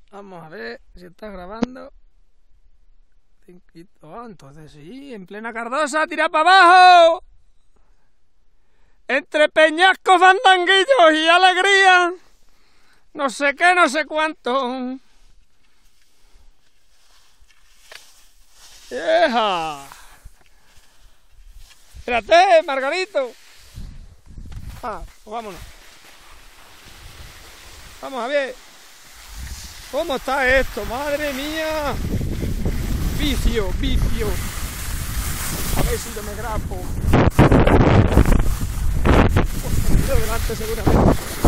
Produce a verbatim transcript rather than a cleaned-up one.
Vamos a ver si está grabando. Oh, entonces sí, en plena Cardosa, tira para abajo. Entre peñascos, fandanguillos y alegría. No sé qué, no sé cuánto. ¡Eja! Espérate, Margarito. Ah, pues vámonos. Vamos a ver. ¿Cómo está esto? ¡Madre mía! Vicio, vicio. A ver si yo me grapo. Pues, delante seguramente.